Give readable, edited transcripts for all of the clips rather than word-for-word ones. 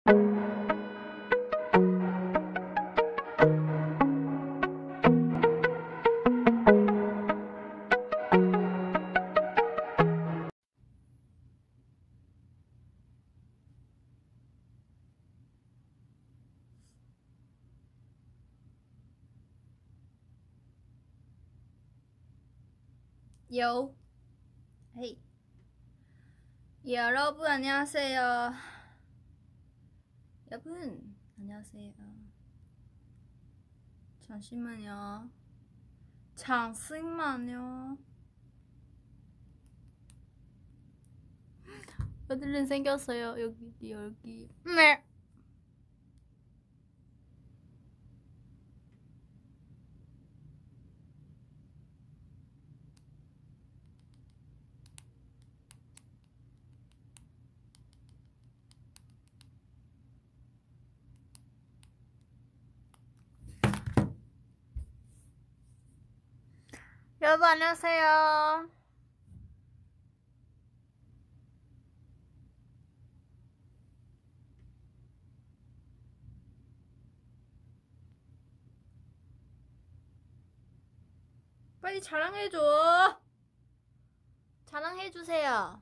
요. 헤이. 여러분 안녕하세요. 여러분 안녕하세요. 잠시만요. 잠시만요. 여드름 생겼어요. 여기. 네. 여러분 안녕하세요. 빨리 자랑해줘. 자랑해주세요.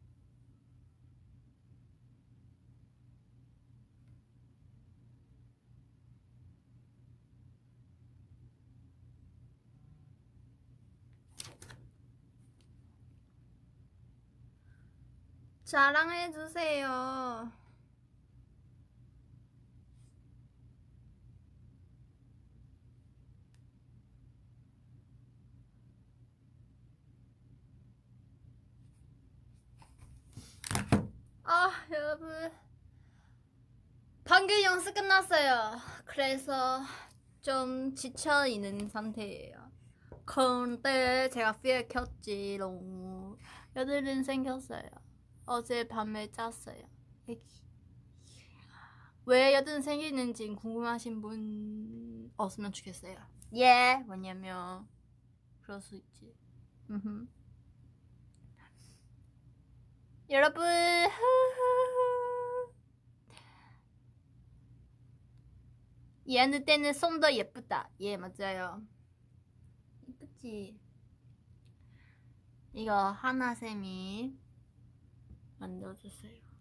자랑해주세요. 여러분 방금 연습 끝났어요. 그래서 좀 지쳐있는 상태예요. 근데 제가 필 켰지롱. 여드름 생겼어요. 어제 밤에 짰어요. 왜 여드름 생기는지 궁금하신 분 없으면 좋겠어요. 예, 왜냐면 그럴 수 있지. 여러분 얘는 때는 좀 더 예쁘다. 예, 맞아요. 예쁘지? 이거 하나쌤이 만들어줬어요.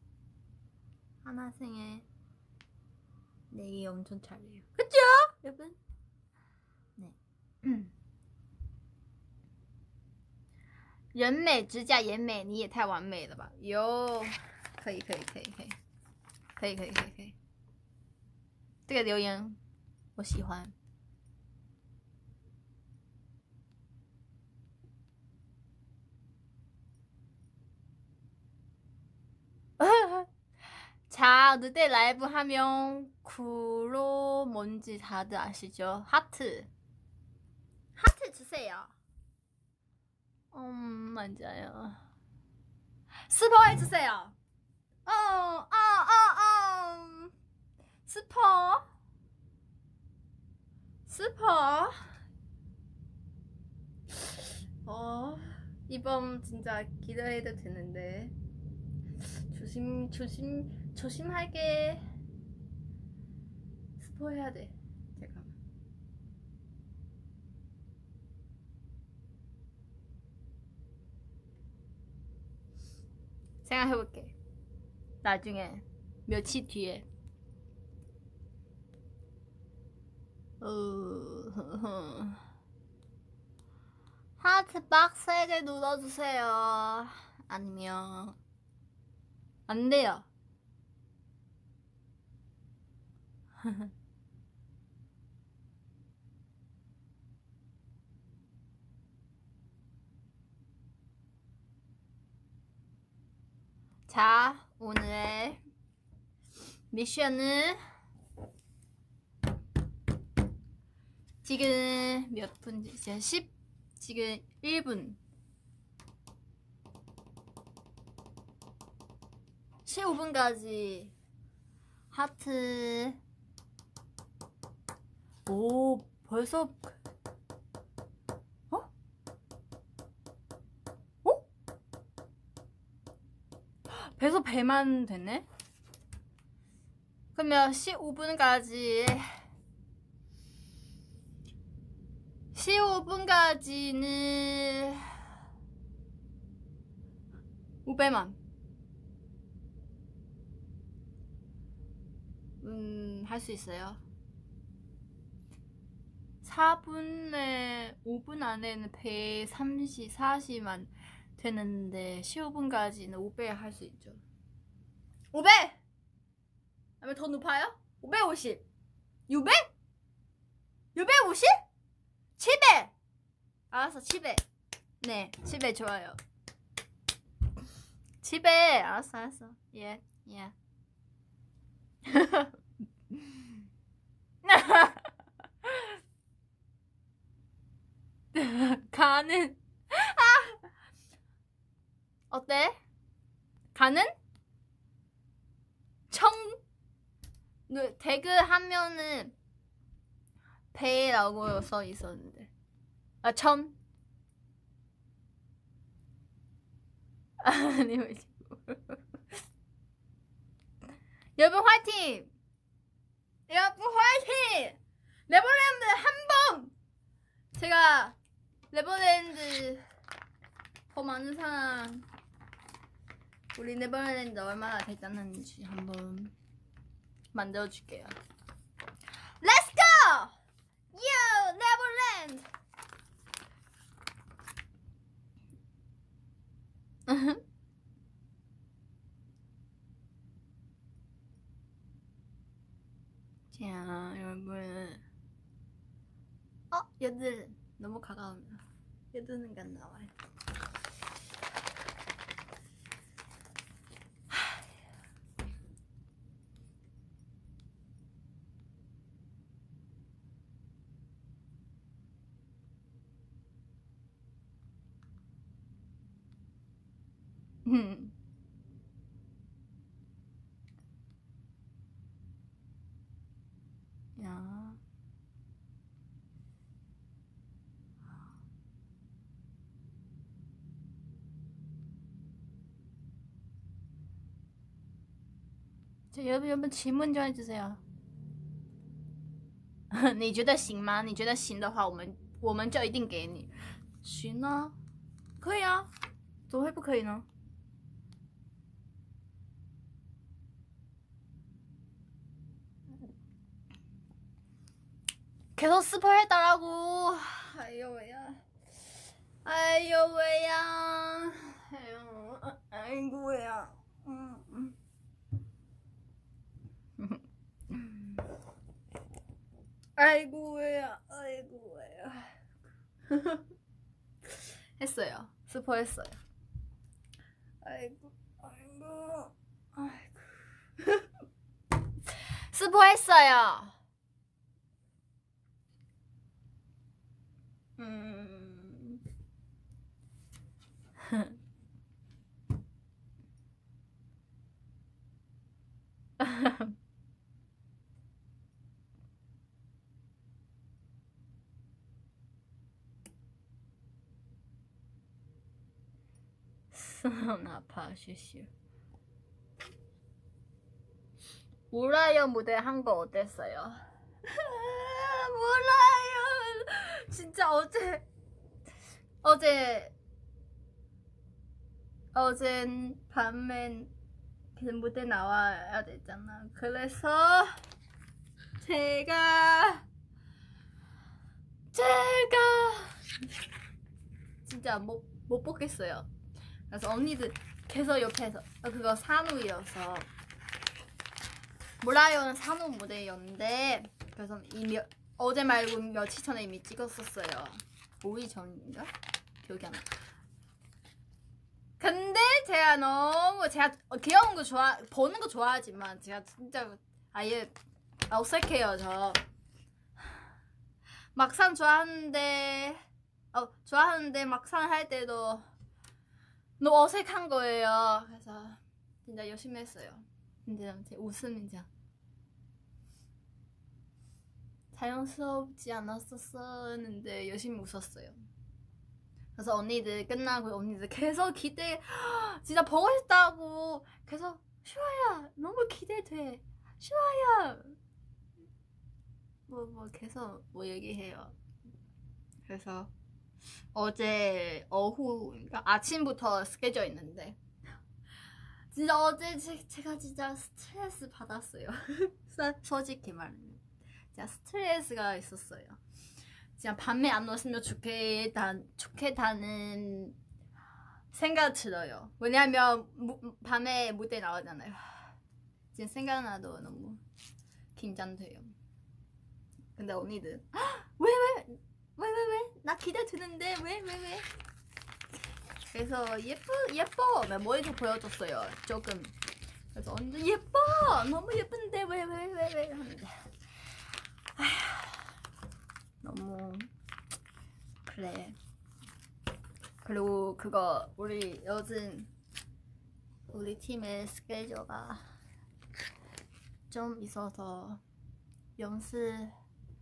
하나생의 내기 엄청 잘해요. 그쵸? 여러분? 네. 人美指甲也美，你也太完美了吧？哟，可以，这个留言我喜欢。자, 그때 라이브 하면 구로 뭔지 다들 아시죠? 하트 주세요. 맞아요. 스포 해주세요. 스포. 이번 진짜 기대해도 되는데 조심하게 스포해야 돼. 잠깐만. 생각해볼게. 나중에 며칠 뒤에. 하트 빡세게 눌러주세요. 아니면 안 돼요. 자, 오늘의 미션은 지금 몇 분지? 지금 1분 15분까지 하트. 오, 벌써 벌써 100만 됐네? 그러면 15분까지는 500만. 할 수 있어요. 5분 안에는 130, 40만 되는데 15분까지는 500 할 수 있죠. 500! 아니면 더 높아요? 550? 600? 650? 700! 알았어, 700. 네, 700 좋아요. 700! 알았어. 예. 가는. 어때? 가는? 태그 하면은 배라고 써 있었는데. 아, 천? 아니, 왜 여러분 화이팅! 여러분 화이팅! 네버랜드 한번! 제가 네버랜드 더 많은 사람, 우리 네버랜드 얼마나 대단한지 한번 만들어줄게요. Let's go! Yo, 네버랜드! 자, 여러분. 얘들 너무 가까우면 얘들은 안 나와요. 야. 자, 여러분 질문 좀 해주세요. 你觉得行吗？你觉得行的话，我们就一定给你。行啊，可以啊，怎么会不可以呢？ 계속 스포 해달라고. 아유 왜야. 아이고 왜야. 아이고 왜야. 했어요. 스포 했어요. 아이고. 스포 했어요. 손 아파 슈슈. 몰라요 무대 한 거 어땠어요? 몰라요. 진짜 어젠 밤엔 그 무대 나와야 되잖아. 그래서 제가 진짜 못 뽑겠어요. 그래서 언니들 계속 옆에서 그거 산후이어서 몰라요는 산후 무대였는데 그래서 이미 어제 말고 며칠 전에 이미 찍었었어요. 5일 전인가? 기억이 안 나. 근데 제가 귀여운 거 보는 거 좋아하지만 제가 진짜 아예 어색해요. 저 막상 좋아하는데 막상 할 때도 너무 어색한 거예요. 그래서 진짜 열심히 했어요. 근데 제 웃음이 진짜 자연스럽지 않았었는데 열심히 웃었어요. 그래서 언니들 끝나고 언니들 계속 진짜 보고 싶다고 계속 슈아야 너무 기대돼. 좋아요. 뭐 계속 뭐 얘기해요. 그래서 어제 오후, 그러니까 아침부터 스케줄 있는데 진짜 어제 제가 진짜 스트레스 받았어요. 솔직히 말하면 진짜 스트레스가 있었어요. 진짜 밤에 안 왔으면 좋겠다는 생각 들어요. 왜냐면 밤에 무대 나오잖아요. 지금 생각나도 너무 긴장돼요. 근데 언니들 왜? 나 기대되는데 왜? 그래서 예뻐 머리도 보여줬어요 조금. 그래서 언니들 예뻐 너무 예쁜데 왜 하는데 너무 그래. 그리고 그거 우리 요즘 우리 팀의 스케줄가 좀 있어서 연습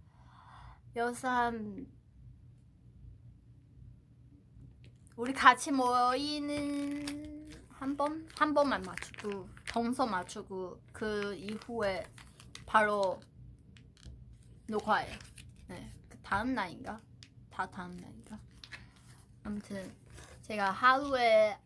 우리 같이 모이는 한 번만 맞추고 동서 맞추고 그 이후에 바로 녹화해요. 네, 그 다음 날인가? 다음 날인가? 아무튼 제가 하루에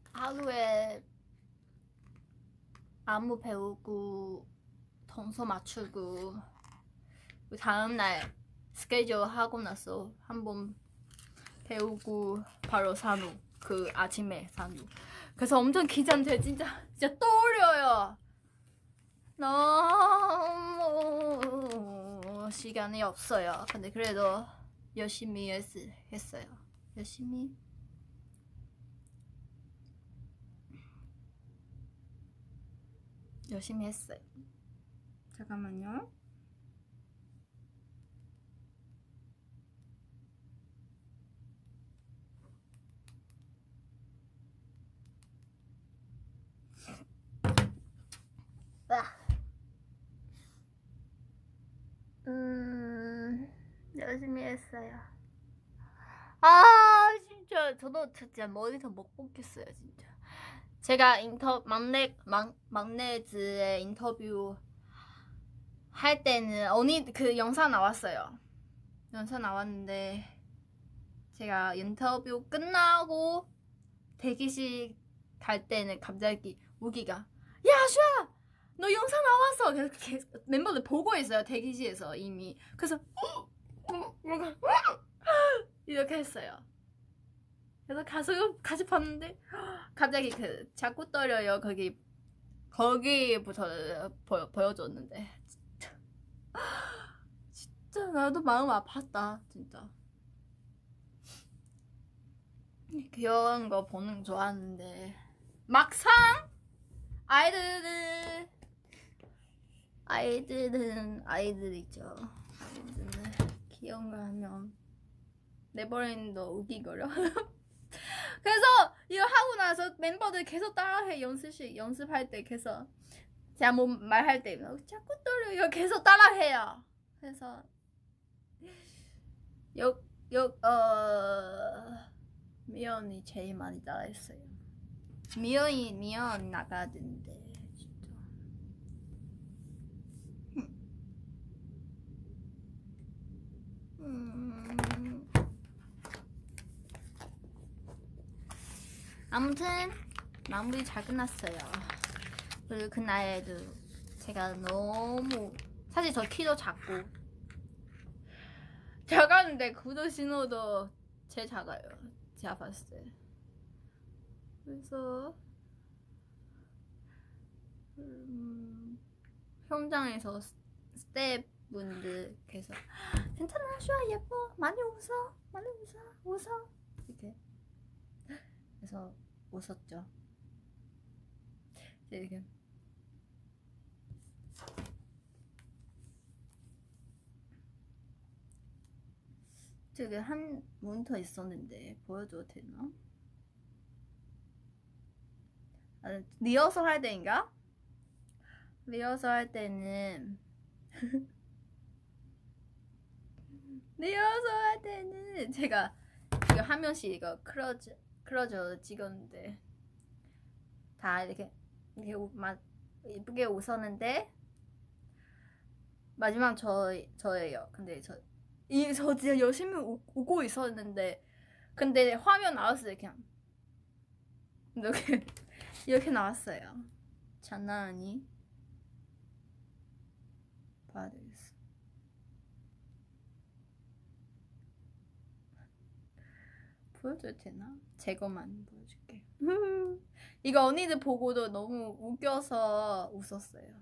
안무 배우고 동서 맞추고 그 다음 날 스케줄 하고 나서 한번 배우고 바로 산후, 그 아침에 산후. 그래서 엄청 긴장돼. 진짜 떨려요. 너무 시간이 없어요. 근데 그래도 열심히 했어요. 열심히 했어요. 잠깐만요. 열심히 했어요. 아 진짜 저도 진짜 머리도 못 뽑겠어요 진짜. 제가 막내즈의 인터뷰 할 때는 언니 그 영상 나왔어요. 영상 나왔는데 제가 인터뷰 끝나고 대기실 갈 때는 갑자기 우기가 야 슈아 너 영상 나왔어. 그래서 멤버들 보고 있어요 대기실에서 이미. 그래서 이렇게 했어요. 그래서 가서 같이 봤는데 갑자기 그 자꾸 떨려요. 거기부터 보여줬는데 진짜 나도 마음 아팠다 진짜. 귀여운 거 보는 거 좋아하는데 막상 아이들은 아이들이죠. 아이들은 귀여운 거 하면 내버린도 우기거려. 그래서 이거 하고 나서 멤버들 계속 따라해. 연습할 때 계속 제가 뭐 말할 때 자꾸 떨려요. 계속 따라해요. 그래서 미연이 제일 많이 따라했어요. 미연 나가야 되는데 진짜. 아무튼 마무리 잘 끝났어요. 그리고 그날에도 제가 너무 사실 저 키도 작고 작았는데 구두 신호도 제일 작아요. 제가 봤을 때. 그래서 현장에서 스태프분들께서 괜찮아 슈아 예뻐 많이 웃어 이렇게 그래서 웃었죠. 이렇게 저기 한 모니터 있었는데 보여줘도 되나? 리허설 할 때인가? 리허설 할 때는 제가 이거 한 명씩 이거 클로저 찍었는데 다 이렇게 예쁘게 웃었는데 마지막 저예요. 근데 저 진짜 열심히 오고 있었는데 근데 화면 나왔어요. 그냥 이렇게 이렇게 나왔어요. 장난 아니? 봐야 되겠어. 보여줘도 되나? 제거만 보여줄게. 이거 언니들 보고도 너무 웃겨서 웃었어요.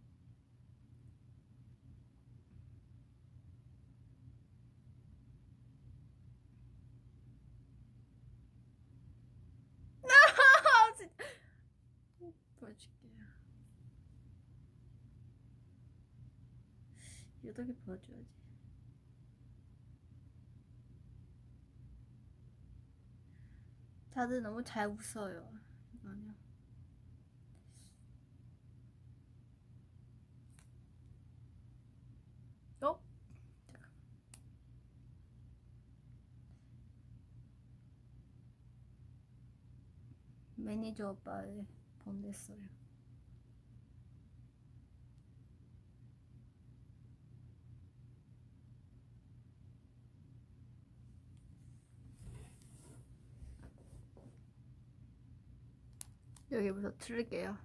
보여줄게요. 이렇게 보여줘야지. 다들 너무 잘 웃어요. 이거는. 어? 잠깐. 매니저 오빠에 보냈어요. 여기부터 틀을게요.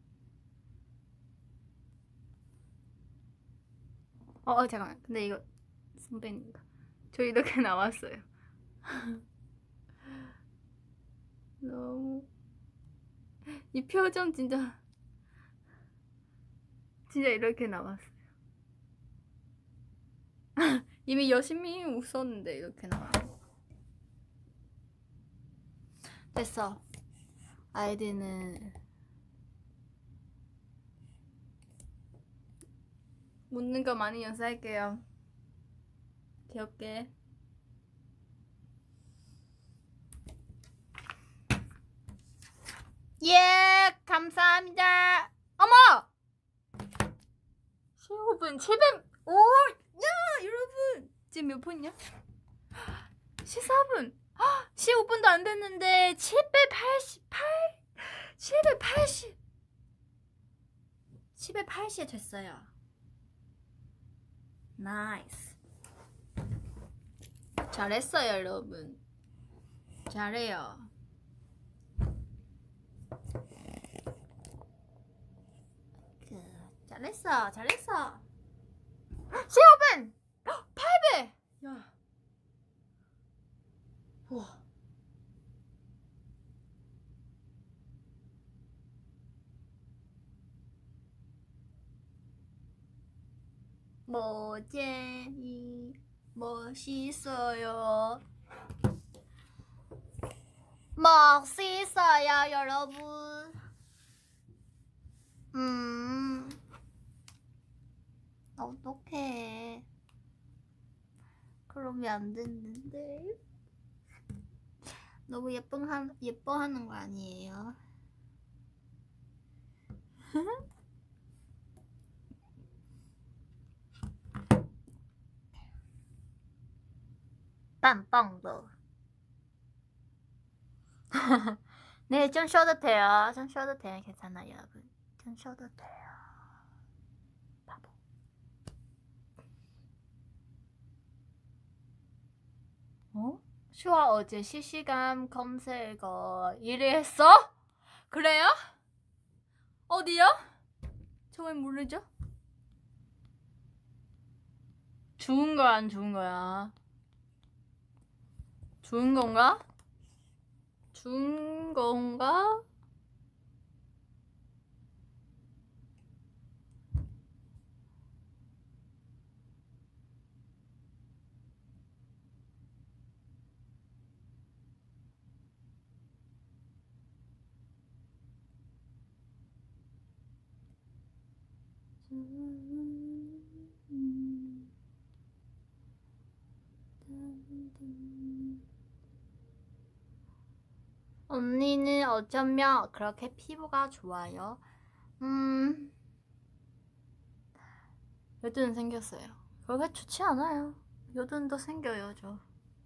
잠깐만. 근데 이거 선배님가 저 이렇게 나왔어요. 너무 이 표정 진짜 이렇게 나왔어요. 이미 열심히 웃었는데 이렇게 나와. 됐어. 아이디는 묻는 거 많이 연습할게요. 귀엽게. 예, 감사합니다. 어머! 15분 700. 오! 야, 여러분. 지금 몇 분이냐? 14분. 15분도 안 됐는데 780 됐어요. 나이스. 잘했어요, 여러분. 잘해요. 잘했어. 15분! 8배! 야. 우와. 모제니 멋있어요. 멋있어요, 여러분. 어떡해. 그러면 안 됐는데. 너무 예뻐하는 거 아니에요? 빰빵도. 네, 좀 쉬어도 돼요. 괜찮아요, 여러분. 좀 쉬어도 돼요. 바보. 슈아 어제 실시간 검색어 1위 했어? 그래요? 어디요? 저 왜 모르죠? 좋은 거야, 안 좋은 거야? 좋은 건가? 좋은 건가? 언니는 어쩌면 그렇게 피부가 좋아요? 여드름 생겼어요. 그렇게 좋지 않아요. 여드름도 생겨요, 저.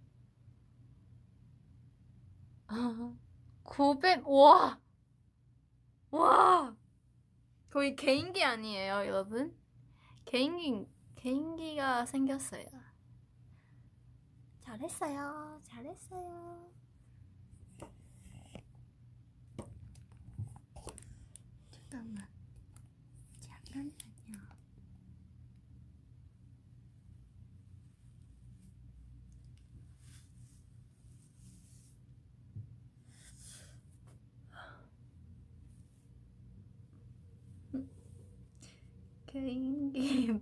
900, 와! 와! 거의 개인기 아니에요, 여러분? 개인기가 생겼어요. 잘했어요. 잘했어요. 잠깐만. 잠깐만요. 개인기.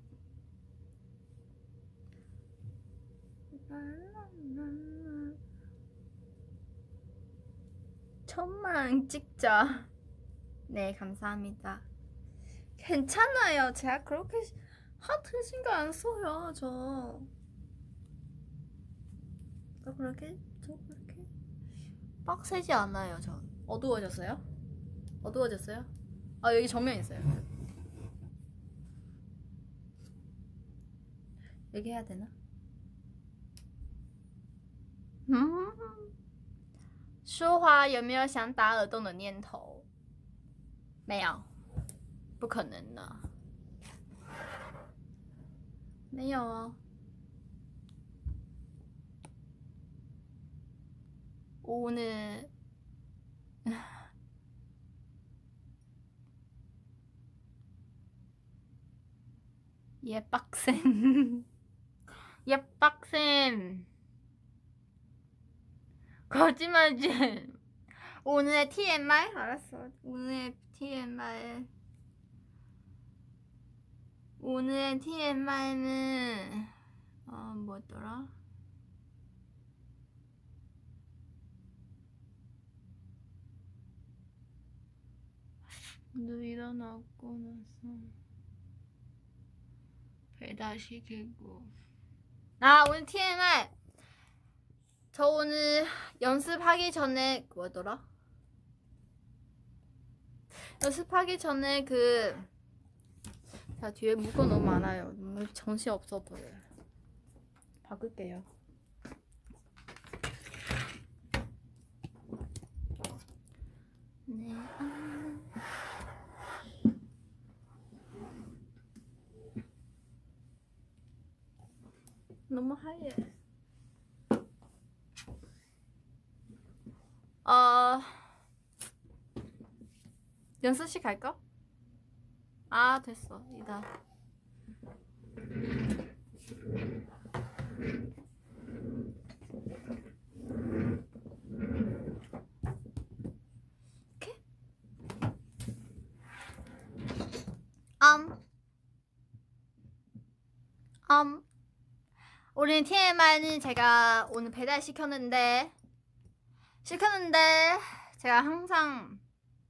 천만 찍자. 네, 감사합니다. 괜찮아요. 제가 그렇게 하트 신경 안 써요. 저 그렇게 빡세지 않아요. 저 어두워졌어요? 어두워졌어요? 아, 여기 정면 있어요. 얘기해야 되나? 说话有没有想打耳洞的念头？没有，不可能的，没有哦。오늘 얘 빡센 얘 빡센 거짓말이지. 오늘의 TMI? 알았어. 오늘의 TMI는 뭐였더라? 너 일어나고 나서 배달시키고. 아, 오늘 TMI. 저 오늘 연습하기 전에 뭐더라? 연습하기 전에 자, 뒤에 물건 너무 많아요. 너무 정신 없어 보여요. 바꿀게요. 네. 너무 하얘. 연습실 갈까? 아, 됐어. 이다. 이렇게? 우리 TMI는 제가 오늘 배달 시켰는데 제가 항상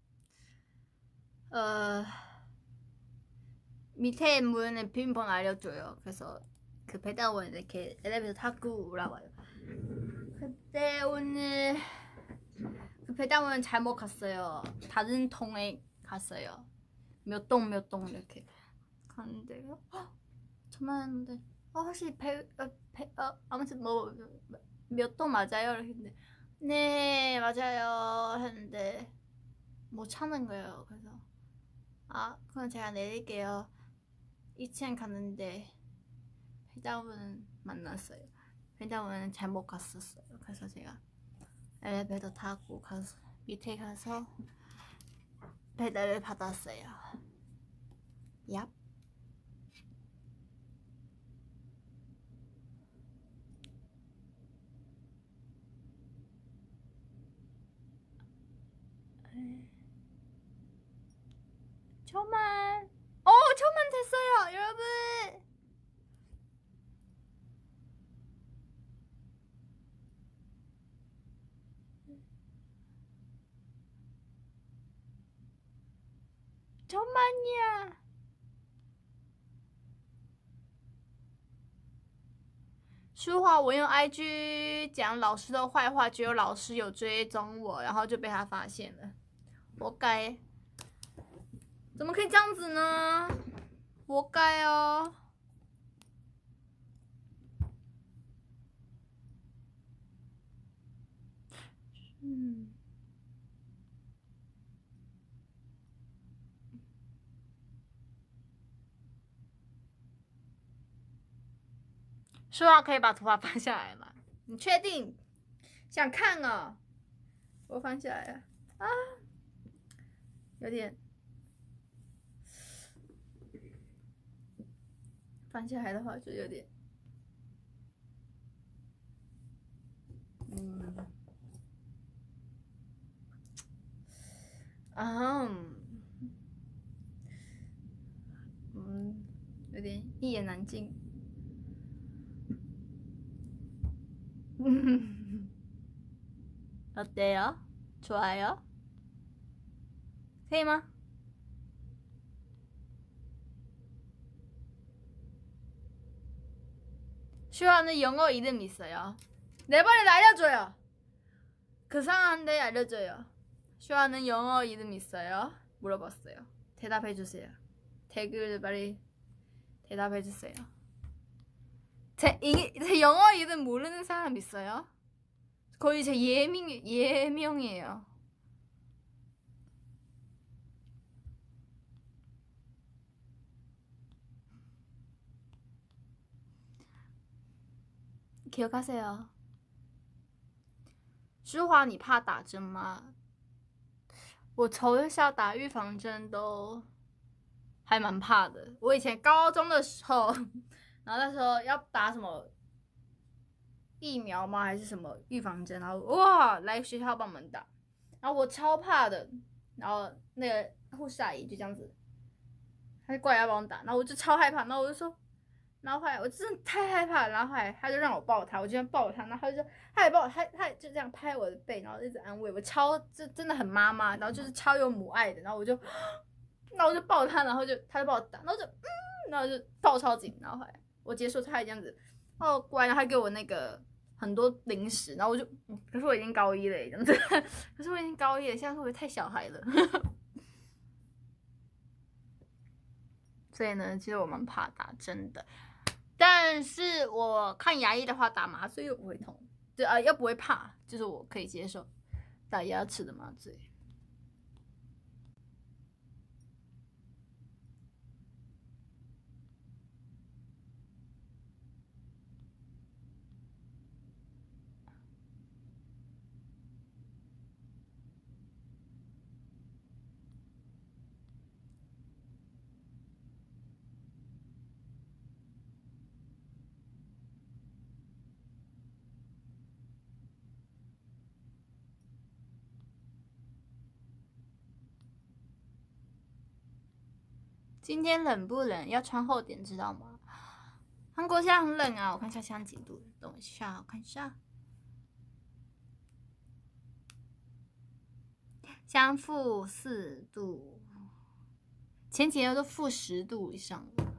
밑에 문에 비밀번호 알려줘요. 그래서 그 배달원 이렇게 엘리베이터 타고 오라고 해요. 그때 오늘 그 배달원 잘못 갔어요. 다른 통에 갔어요. 몇 동 이렇게 갔는데 전화했는데 혹시 아무튼 뭐 몇 동 맞아요? 이랬는데 네 맞아요 했는데 못 찾는 거예요. 그래서 그럼 제가 내릴게요. 2층 갔는데 배달원은 만났어요. 배달원은 잘못 갔었어요. 그래서 제가 엘리베이터 타고 밑에 가서 배달을 받았어요. 얍. 천만 됐어요, 여러분. 천만이야. 书画，我用 IG 讲老师的坏话，只有老师有追踪我，然后就被他发现了，活该！怎么可以这样子呢？活该哦！ 说话可以把头发放下来吗？你确定？想看哦？我放下来了啊，有点放下来的话就有点，有点一言难尽。어때요? 좋아요? 可以吗？ 슈아는 영어 이름 있어요. 네 번이나 알려줘요. 그 상한데 알려줘요. 슈아는 영어 이름 있어요? 물어봤어요. 대답해주세요. 댓글 빨리 대답해주세요. 제 영어 이름 모르는 사람 있어요? 거의 제 예명이에요. 기억하세요. 舒华你怕打针吗？我从小打预防针都还蛮怕的。我以前高中的时候，然后那时候要打什么疫苗吗？还是什么预防针？然后哇，来学校帮我们打，然后我超怕的。然后那个护士阿姨就这样子，她就过来要帮我打，然后我就超害怕，然后我就说，然后后来我真的太害怕了，然后后来她就让我抱她，我就这样抱她，然后她就说，她也抱我，她就这样拍我的背，然后一直安慰我，超真的很妈妈，然后就是超有母爱的，然后我就抱她，然后她就抱我打，然后然后就抱超紧，然后后来我结束，她也这样子，哦，过来，然后她给我那个很多零食，然后我就，可是我已经高一了，这样子，可是我已经高一了，现在会不会太小孩了？所以呢，其实我蛮怕打针的，但是我看牙医的话，打麻醉又不会痛，又不会怕，就是我可以接受打牙齿的麻醉。今天冷不冷？要穿厚点，知道吗？韩国现在很冷啊，我看一下现在几度。等一下，我看一下。现在-4度，前几天都-10度以上了。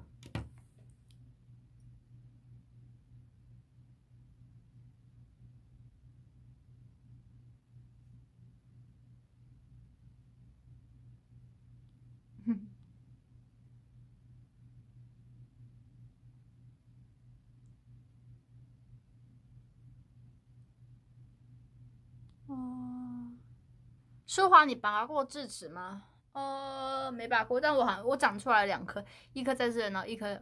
舒华，你拔过智齿吗？没拔过，但我长出来2颗，一颗在这，然后一颗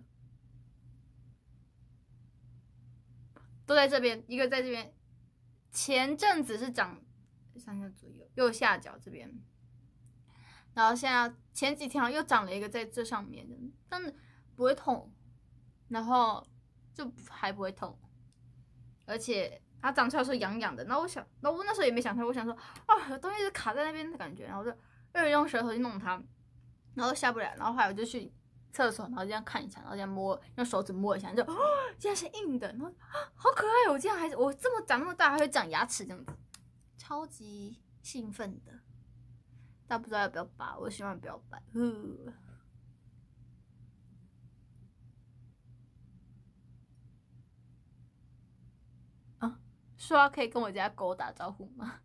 都在这边，一个在这边。前阵子是长3下左右，右下角这边，然后现在前几天又长了一个在这上面，但不会痛，然后就还不会痛，而且它长出来的时候痒痒的。然后我那时候也没想太多，我想说啊，有东西是卡在那边的感觉，然后我就用舌头去弄它，然后下不来，然后后来我就去厕所，然后这样看一下，然后这样摸，用手指摸一下，就竟然是硬的，然后好可爱！我竟然我这么长那么大还会长牙齿这样子，超级兴奋的。但不知道要不要拔，我希望不要拔。啊，说可以跟我家狗打招呼吗？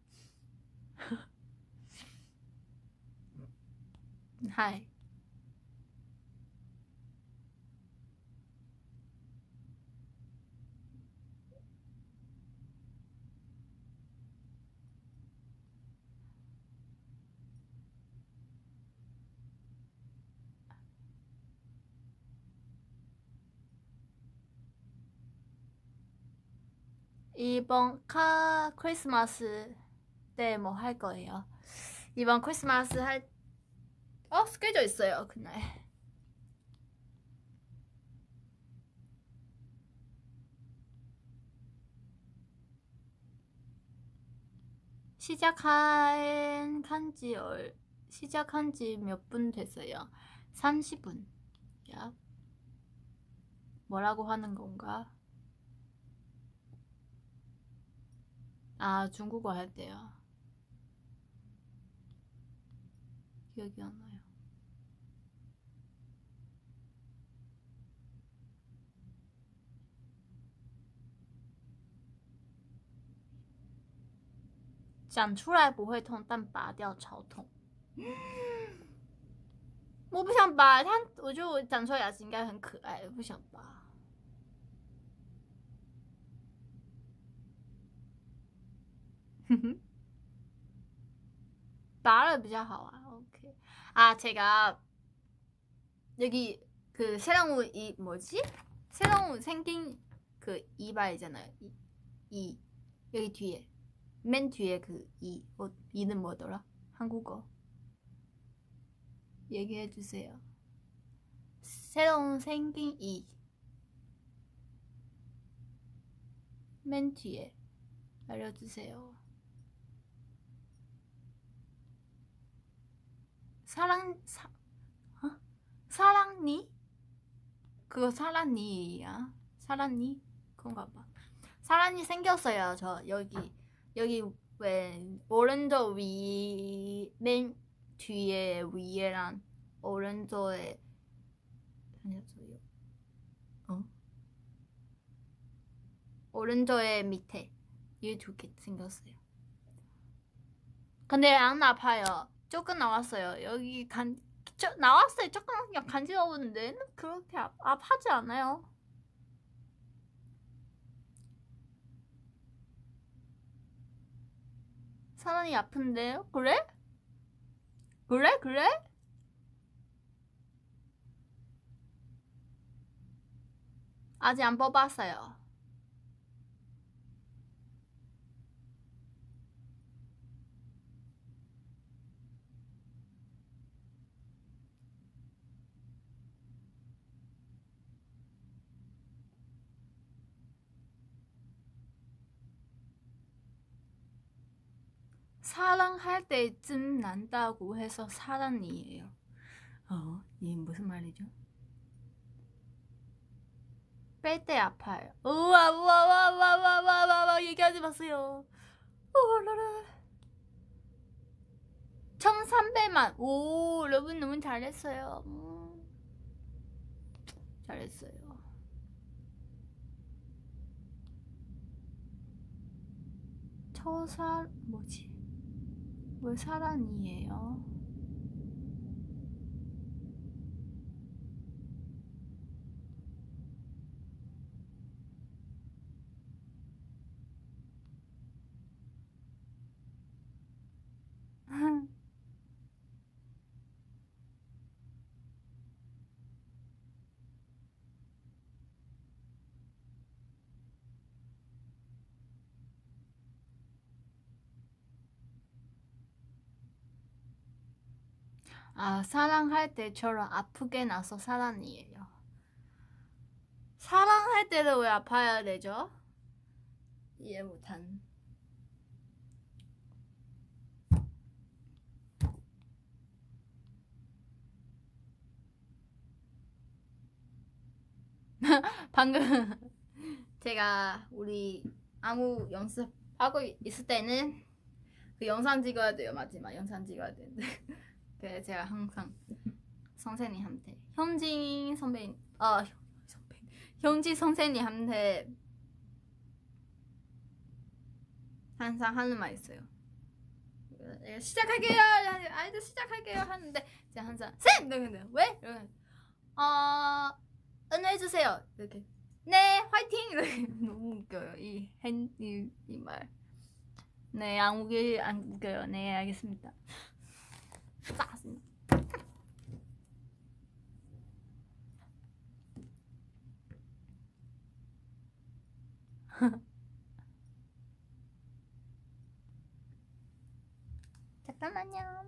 嗨。 이번 크리스마스 때 뭐 할 거예요? 이번 크리스마스 스케줄 있어요 그날. 시작한 지 몇 분 됐어요? 30분. 야. 뭐라고 하는 건가? 아, 중국어 할 때요. 기억이 안 나요.讲出来不会痛，但拔掉超痛。我不想拔，我觉得我长出来牙齿应该很可爱，不想拔。拔了比较好啊。OK。아 제가 여기 그 새로운 이 뭐지? 새로운 생긴 그 이발이잖아요. 이 여기 뒤에 맨 뒤에 그 이는 뭐더라? 한국어 얘기해 주세요. 새로운 생긴 이 맨 뒤에 알려주세요. 사랑니? 그거 사랑니야? 사랑니? 그런가 봐. 사랑니 생겼어요. 저 여기 왜 오른쪽 맨 뒤에 위에랑 오른쪽에 다녔어요. 오른쪽에 밑에 이 두 개 생겼어요. 근데 안 아파요. 조금 나왔어요. 여기 나왔어요. 조금 그냥 간지러우는데 그렇게 아파지 않아요. 사람이 아픈데요? 그래? 그래? 아직 안 뽑았어요. 사랑할 때쯤 난다고 해서 사랑이에요. 이게 무슨 말이죠? 뺄 때 아파요. 우와 얘기하지 마세요. 우와라라. 1300만. 오, 여러분 너무 잘했어요. 잘했어요. 뭐지? 왜 사랑이에요? 아, 사랑할 때처럼 아프게 나서 사랑이에요. 사랑할 때는 왜 아파야 되죠? 이해 못한. 방금 제가 우리 아무 연습하고 있을 때는 그 영상 찍어야 돼요. 마지막 영상 찍어야 되는데 그래서 제가 항상 선생님한테 현진 선생님한테 항상 하는 말 있어요. 시작할게요. 아이들 시작할게요 하는데 제가 항상 쌤! 이러는데 왜? 이러면 응해주세요 이렇게 네 화이팅! 이렇게 너무 웃겨요. 이 말. 네 안 웃겨요. 네 알겠습니다. 짜증나. 잠깐만요.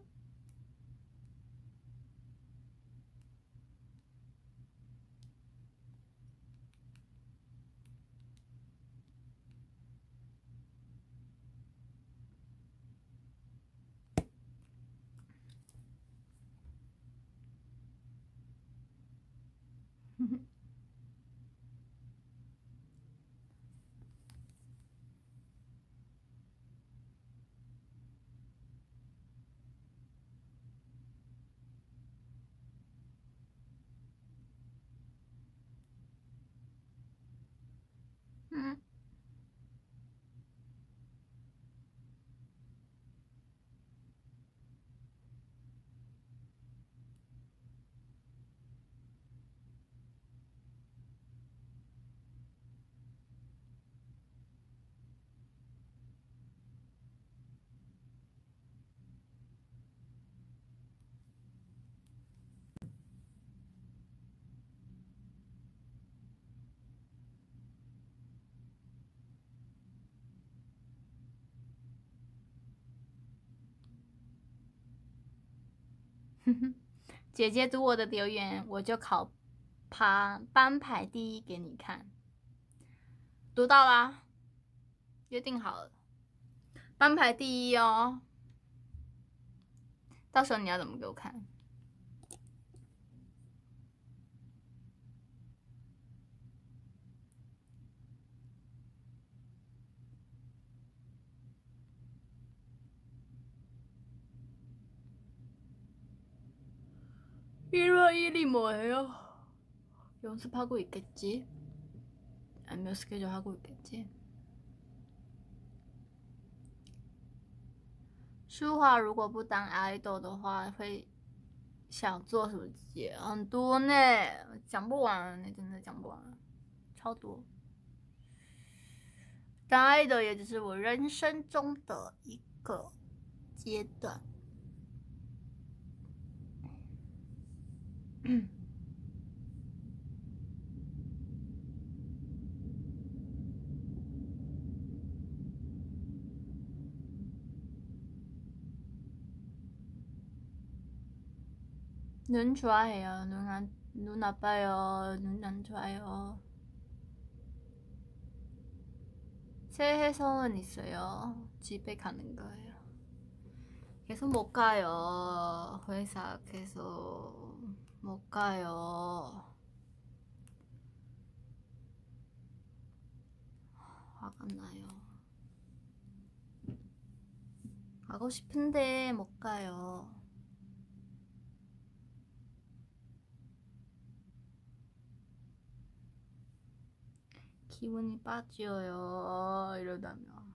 姐姐读我的留言，我就考班排第一给你看。读到啦，约定好了，班排第一哦。到时候你要怎么给我看？1월 1일이 뭐예요? 연습하고 있겠지? 아니면 스케줄 하고 있겠지? 舒华如果不当 idol 的话，会想做什么职业？很多呢，讲不完呢，真的讲不完，超多。当 idol 也只是我人生中的一个阶段。눈 좋아해요. 눈 아파요. 눈 안 좋아요. 새해 소원 있어요. 집에 가는 거예요. 계속 못 가요. 회사 계속 못 가요. 화가 나요. 가고 싶은데 못 가요. 기분이 빠져요. 이러다면.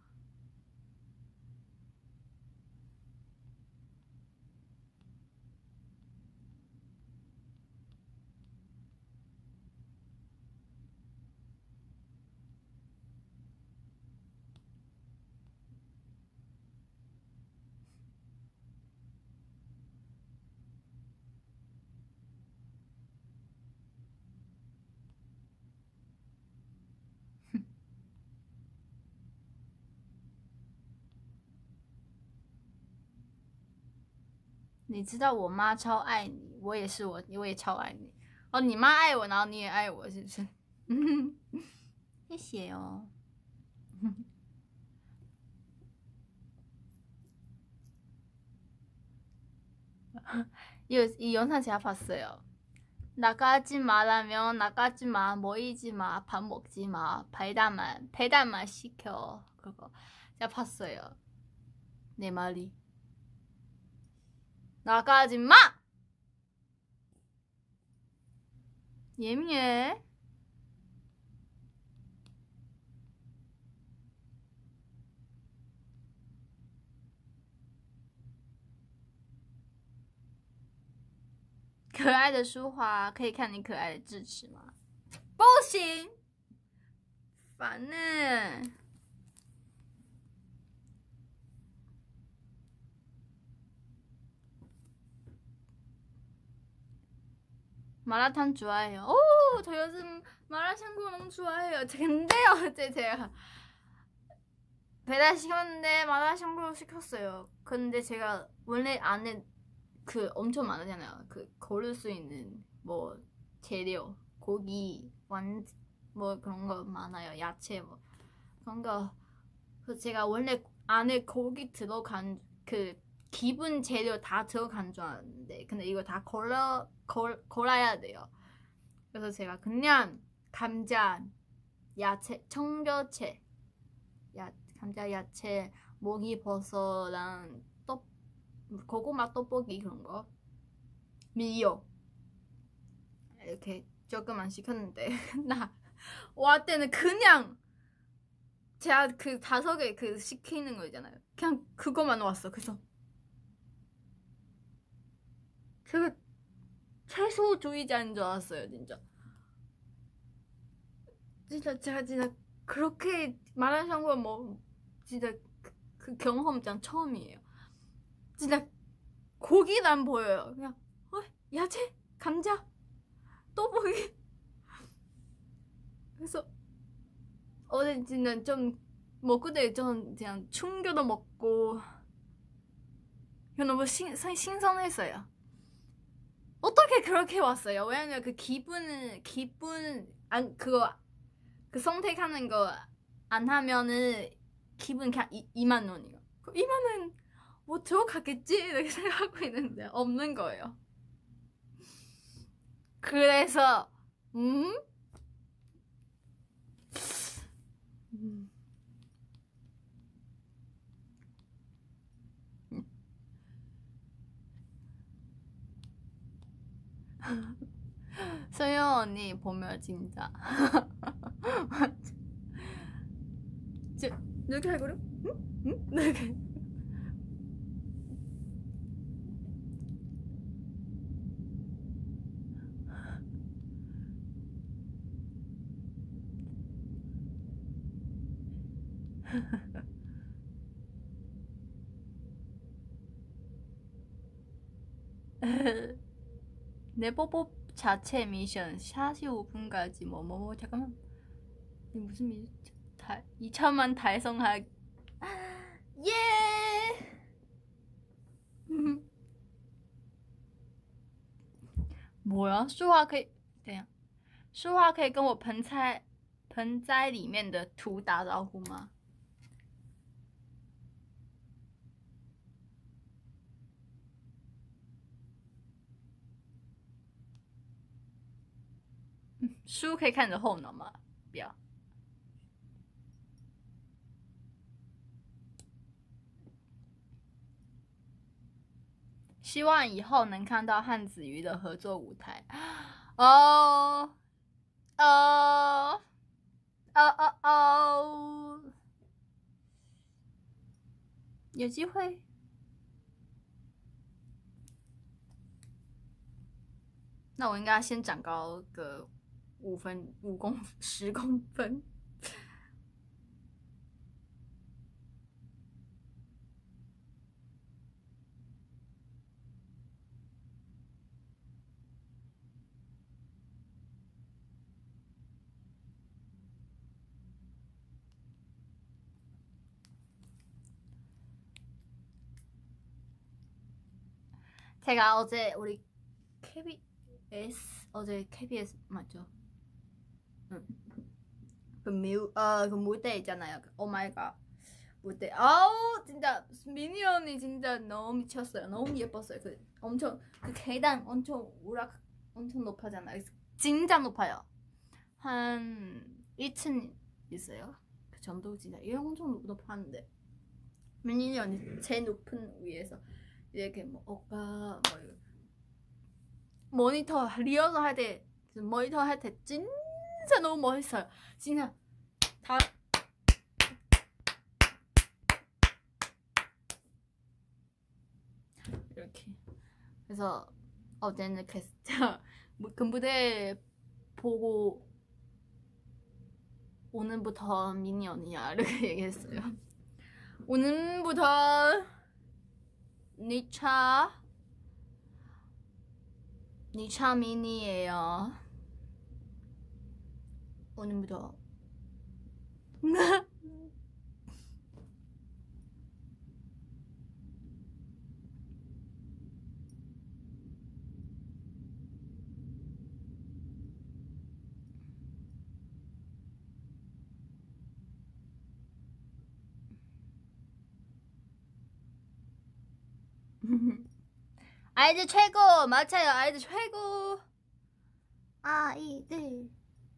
你知道我妈超爱你，我也是我也超爱你。哦，你妈爱我，然后你也爱我，是不是？谢谢哦。이 영상 제가 봤어요. 나가지 말라면 나가지 마, 모이지 마, 밥 먹지 마, 배달만 시켜. 그거 제가 봤어요. 내 말이. 나가지 마! 예민해.可爱的舒华，可以看你可爱的智齿吗？不行，烦呢。마라탕 좋아해요. 오, 저 요즘 마라샹궈 너무 좋아해요. 근데요, 제가 배달 시켰는데 마라샹궈로 시켰어요. 근데 제가 원래 안에 그 엄청 많으잖아요. 그 고를 수 있는 뭐 재료, 고기, 뭐 그런 거 많아요. 야채 뭐 그런 거. 그래서 제가 원래 안에 고기 들어간 그 기본 재료 다 들어간 줄 알았는데 근데 이거 다 골라야 돼요. 그래서 제가 그냥 감자, 야채, 청교채, 감자, 야채, 목이버섯랑 고구마 떡볶이 그런 거, 미역 이렇게 조금만 시켰는데 나 와 때는 그냥 제가 그 5개 그 시키는 거 있잖아요. 그냥 그거만 왔어. 그래서 제가 채소주의자인 줄 알았어요, 진짜. 제가 진짜 그렇게 마라샹궈 뭐 진짜 그 경험장 처음이에요. 진짜 고기만 보여요. 그냥 야채, 감자, 떡볶이. 그래서 어제 진짜 좀 먹고 전 그냥 충교도 먹고 너무 신선했어요. 어떻게 그렇게 왔어요? 왜냐면 그 기분 안 그거 그 선택하는 거 안 하면은 기분 그냥 2만 원이요. 2만 원 뭐 들어가겠지 이렇게 생각하고 있는데 없는 거예요. 그래서 소영 언니 보면 진짜 이렇게 할 거려? 응? 이렇게 네버법 자체 미션 45분까지 뭐뭐뭐 잠깐만 이게 무슨 미션 2천만 달성하 예 뭐야说话可以跟我盆栽里面的图打招呼吗？书可以看着后脑吗？不要。希望以后能看到汉子瑜的合作舞台。哦哦哦哦哦，有机会。那我应该先长高个10公分。제가 어제 우리 KBS 맞죠? 응. 그 무대 있잖아요. 오마이갓 무대. 아우 진짜 미니 언니 진짜 너무 미쳤어요. 너무 예뻤어요. 그 엄청 그 계단 엄청 엄청 높아잖아요. 진짜 높아요. 한 2층 있어요. 그 정도 진짜 이게 엄청 높았는데 미니 언니 제일 높은 위에서 이렇게 뭐 오빠 뭐 모니터 리허설 할 때 진짜 너무 멋있어요. 진짜 다 이렇게. 그래서 어제는 진짜 그 무대 보고 오늘부터 미니 언니야 이렇게 얘기했어요. 오늘부터 니차 미니예요. 오늘부터 아이들 최고! 맞아요, 아이들 최고! 아이들.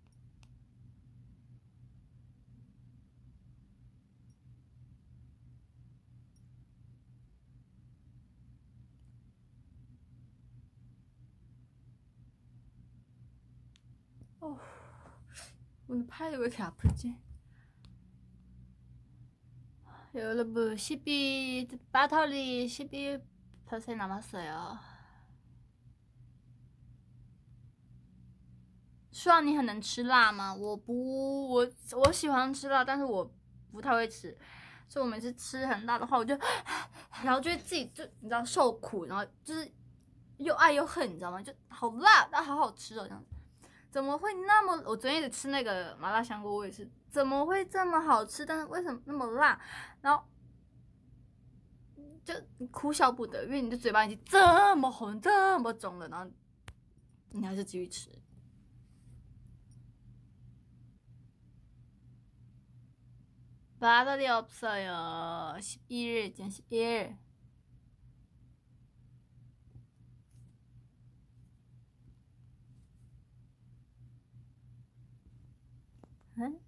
오늘 팔이 왜 이렇게 아프지? 여러분 8월이 11% 남았어요. 希望你很能吃辣吗？我喜欢吃辣，但是我不太会吃，所以我每次吃很辣的话，我就然后就会自己就你知道受苦，然后就是又爱又恨，你知道吗？就好辣，但好好吃哦，这样子。怎么会那么？我昨天一直吃那个麻辣香锅，我也是，怎么会这么好吃？但是为什么那么辣？然后就哭笑不得，因为你的嘴巴已经这么红、这么肿了，然后你还是继续吃。 바다리 없어요. 11일, 11일. 응?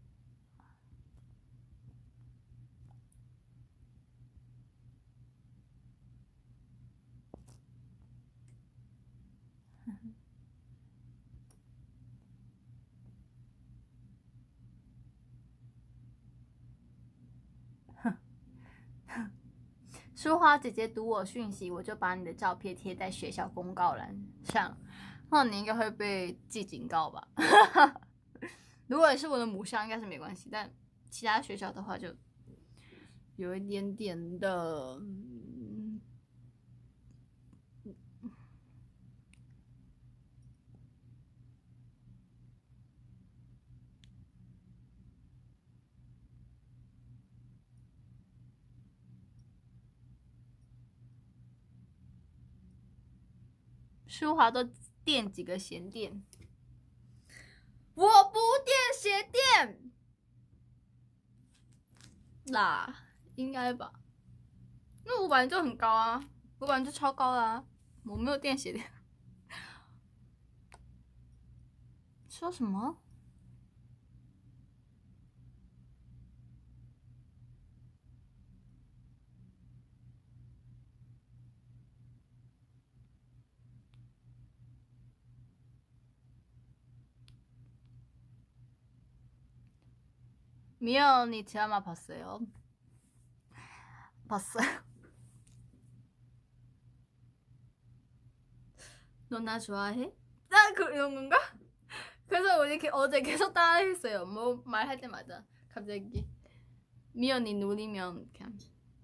淑华姐姐读我讯息，我就把你的照片贴在学校公告栏上。那你应该会被记警告吧？如果是我的母校，应该是没关系，但其他学校的话就有一点点的。淑华都垫几个鞋垫，我不垫鞋垫啦，应该吧？那我本来就很高啊，我本来就超高啦、啊，我没有垫鞋垫。说什么？미연이 드라마 봤어요. 봤어요. 너 나 좋아해? 이런 건가? 그래서 우리 어제 계속 따라했어요. 뭐 말할 때마다 갑자기 미연이 누리면 그냥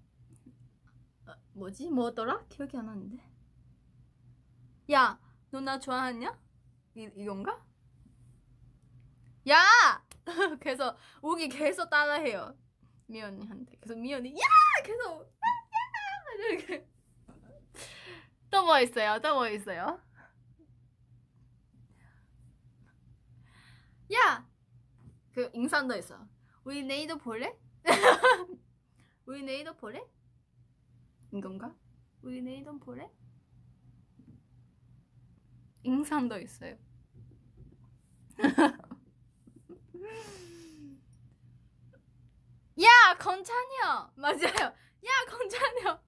뭐지? 뭐더라? 기억이 안 나는데. 야, 너 나 좋아하냐? 이건가? 야! 그래서 우기 계속 따라해요. 미연이한테. 그래서 미연이 야! 계속 야! 이렇게. 또 뭐 있어요? 또 뭐 있어요? 야! 그 인상도 있어. 우리 내일도 볼래? 우리 내일도 볼래? 이건가? 우리 내일도 볼래? 인상도 있어요. 야, 건찬이요. 맞아요. 야, 건찬이요.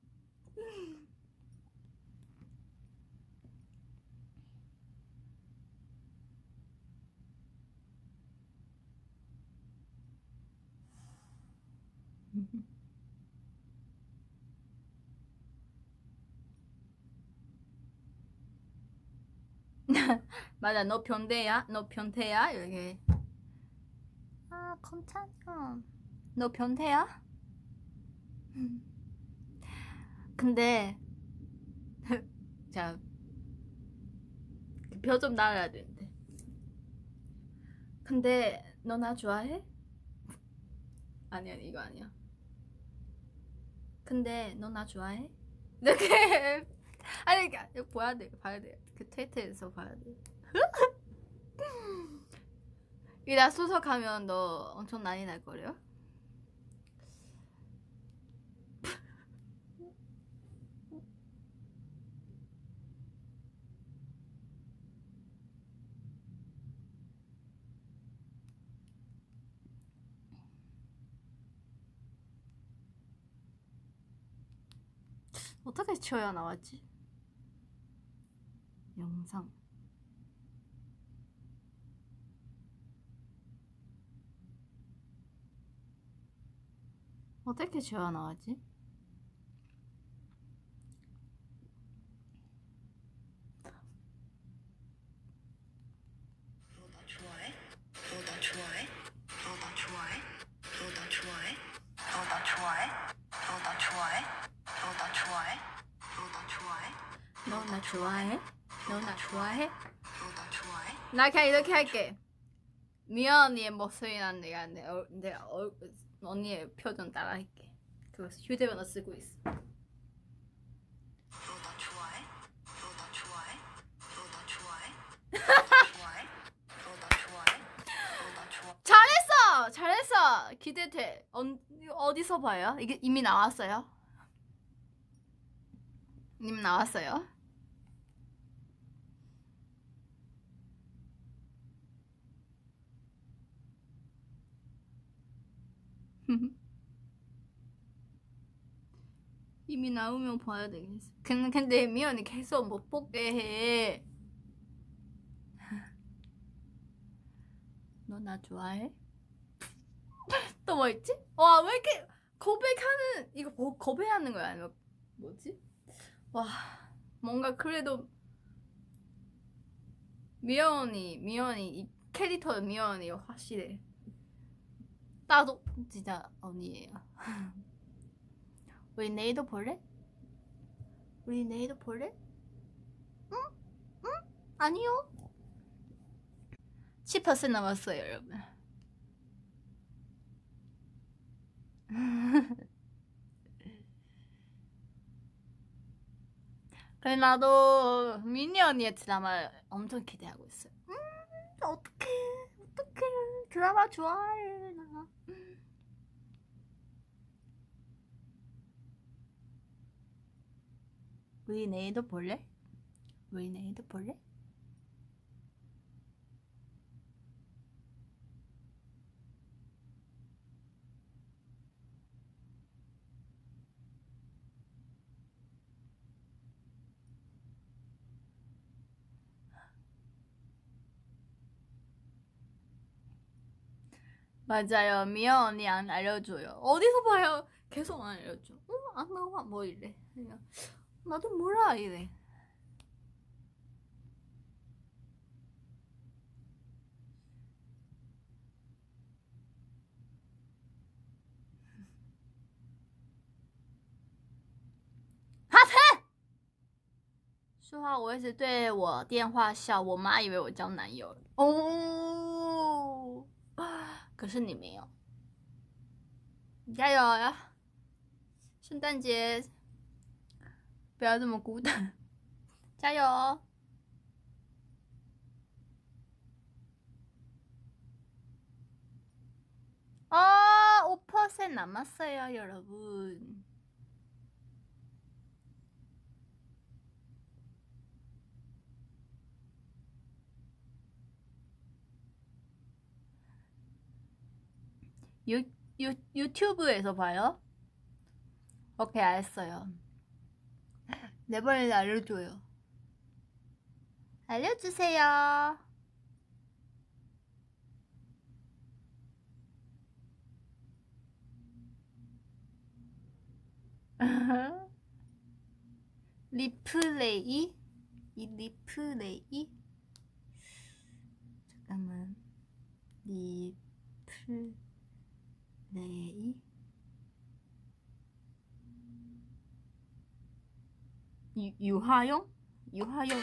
맞아, 너 변태야? 너 변태야? 이렇게. 아, 건찬이야. 너 변태야? 근데 자, 표 좀 나와야 되는데. 근데 너 나 좋아해? 아니야, 이거 아니야. 근데 너 나 좋아해? 이렇게. 아니, 이거 봐야 돼, 봐야 돼. 그 트위터에서 봐야 돼. 이나 수석하면 너 엄청 난리 날 거래요? 어떻게 치워야 나왔지? 영상. 어떻게 치워야 나왔지? 너 나 좋아해? 너 나 좋아해? 너 나 좋아해? 너 나 좋아해? 너 나 좋아해? 너 나 좋아해? 너 나 좋아해? 너 나 좋아해? 너 나 좋아해? 너 나 좋아해? 너 나 좋아해? 나 그냥 이렇게 할게. 미연 언니의 목소리랑 내가 언니의 표정 따라할게. 그 휴대폰을 쓰고 있어. 너 나 좋아해? 너 나 좋아해? 너 나 좋아해? 너 나 좋아해? 너 나 좋아해? 너 나 좋아? 잘했어! 잘했어! 기대돼. 어디서 봐요? 이게 이미 나왔어요? 이미 나왔어요? 이미 나오면 봐야 되겠어. 근데 미연이 계속 못 보게 해. 너 나 좋아해? 또 뭐 있지? 와, 왜 이렇게 고백하는 이거 고백하는 거야? 아니면 뭐지? 와, 뭔가 그래도 미연이 이 캐릭터 미연이 확실해. 나도 진짜 언니예요. 우리 내일도 볼래? 우리 내일도 볼래? 응? 응? 아니요. 10% 남았어요, 여러분. 그래, 나도 미니 언니의 드라마 엄청 기대하고 있어요. 어떡해 드라마 좋아해 나. 우리 내일도 볼래? 우리 내일도 볼래? 맞아요. 미연 언니 안 알려줘요. 어디서 봐요? 계속 안 알려줘. 안 나와 뭐 이래. 그냥 나도 몰라 이래.说话我一直对我电话笑，我妈以为我交男友了。哦，可是你没有。加油呀！圣诞节不要这么孤单，加油哦！ 5% 남았어요, 여러분. 유튜브에서 봐요? 오케이, 알았어요. 네번을 알려줘요. 알려주세요. 리플레이? 이 리플레이? 잠깐만. 리플레이? 유화용? 유화용.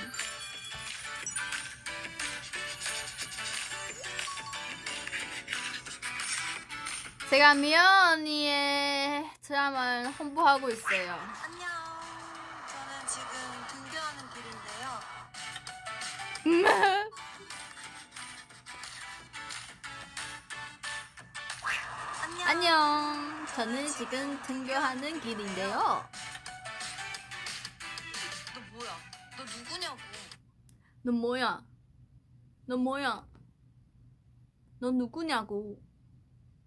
제가 미연 언니의 드라마를 홍보하고 있어요. 안녕. 저는 지금 등교하는 길인데요. 안녕. 저는 지금 등교하는 길인데요. 너 뭐야? 너 누구냐고? 넌 뭐야? 넌 뭐야? 넌 누구냐고?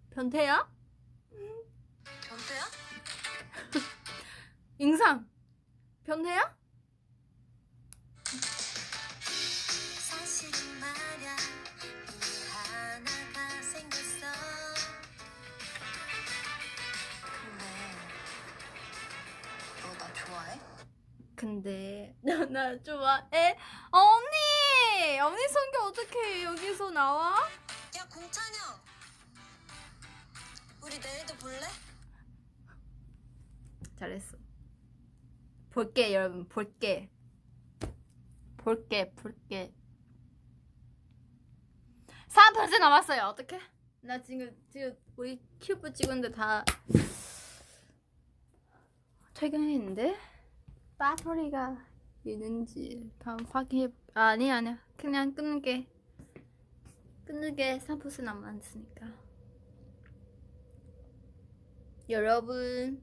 변태야? 변태야? 인상 변태야? 사실은 말야 이유 하나가 생겼어. 근데 너 나 좋아해? 근데 나 좋아해? 언니 성격 어떻게 여기서 나와? 야 공찬영, 우리 내일도 볼래? 잘했어. 볼게 여러분, 볼게. 4% 남았어요. 어떡해? 나 지금 우리 큐브 찍은데 다 퇴근했는데 배터리가 있는지 다 확인해. 아니야 그냥 끊게 3% 남았으니까. 여러분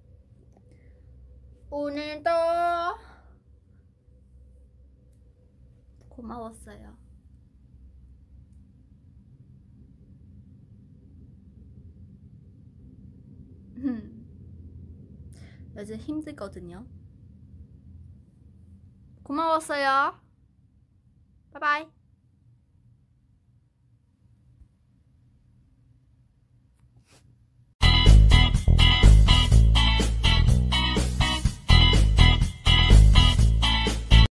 오늘도 고마웠어요. 요즘 힘들거든요. 고마웠어요. 바이바이.